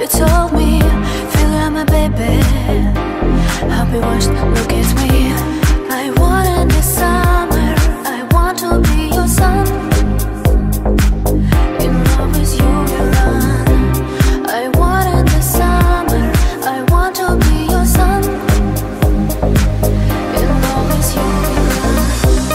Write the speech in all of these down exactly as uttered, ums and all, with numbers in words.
You told me, feel you're my baby. I'll be washed, look at me. I want in the summer, I want to be your sun. In love with you we run. I want in the summer, I want to be your sun. In love with you we run.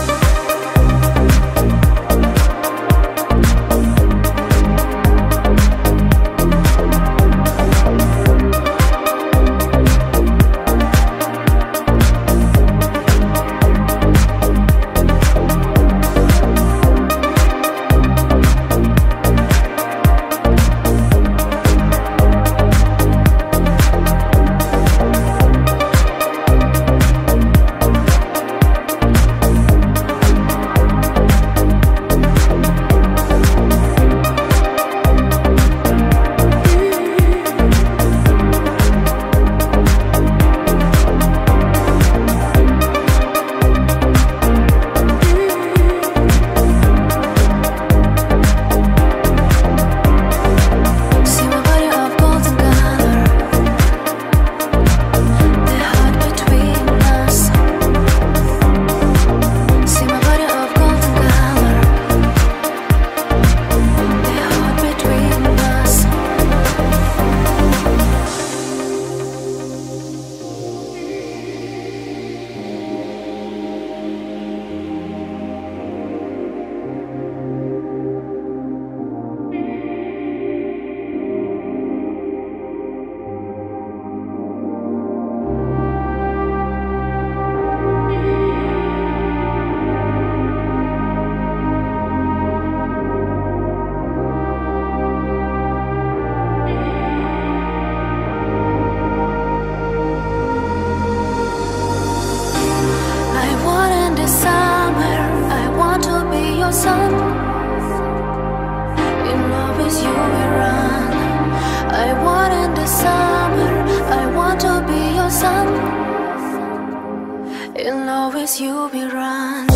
Sun. In love with you we run. I want in the summer, I want to be your sun. In love with you we run.